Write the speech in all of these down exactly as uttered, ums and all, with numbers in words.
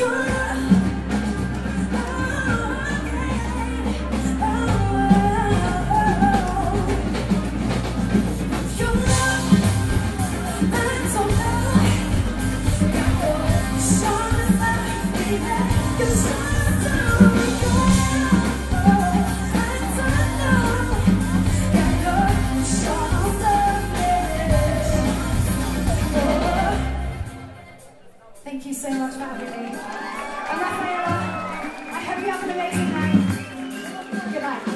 Thank you so much for having me. I'm Raphaella. I hope you have an amazing night. Good night.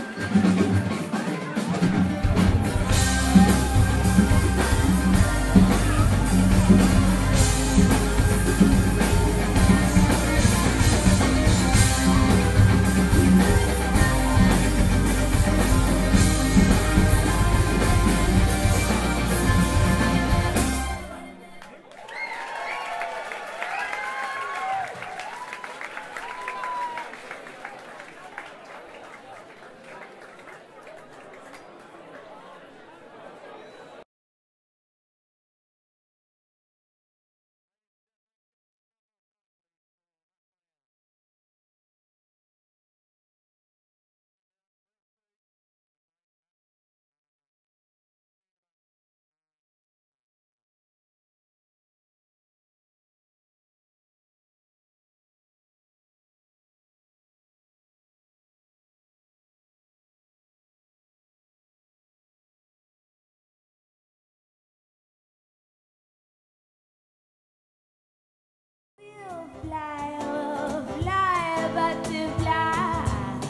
Fly, oh, fly, but to fly.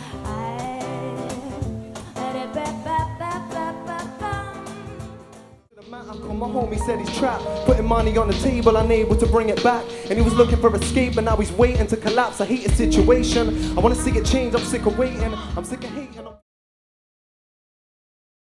My homie said he's trapped, putting money on the table, unable to bring it back. And he was looking for escape, and now he's waiting to collapse. I hate his situation, I wanna see it change, I'm sick of waiting, I'm sick of hating.